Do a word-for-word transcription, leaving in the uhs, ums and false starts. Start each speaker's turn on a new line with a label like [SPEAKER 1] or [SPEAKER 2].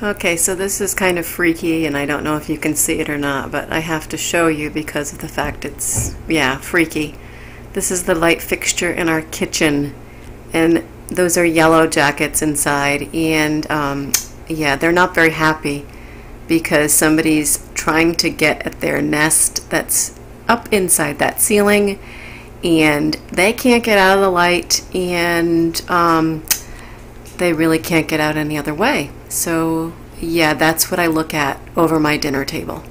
[SPEAKER 1] Okay, so this is kind of freaky, and I don't know if you can see it or not, but I have to show you because of the fact it's, yeah, freaky. This is the light fixture in our kitchen, and those are yellow jackets inside, and um, yeah, they're not very happy because somebody's trying to get at their nest that's up inside that ceiling, and they can't get out of the light, and um, they really can't get out any other way. So yeah, that's what I look at over my dinner table.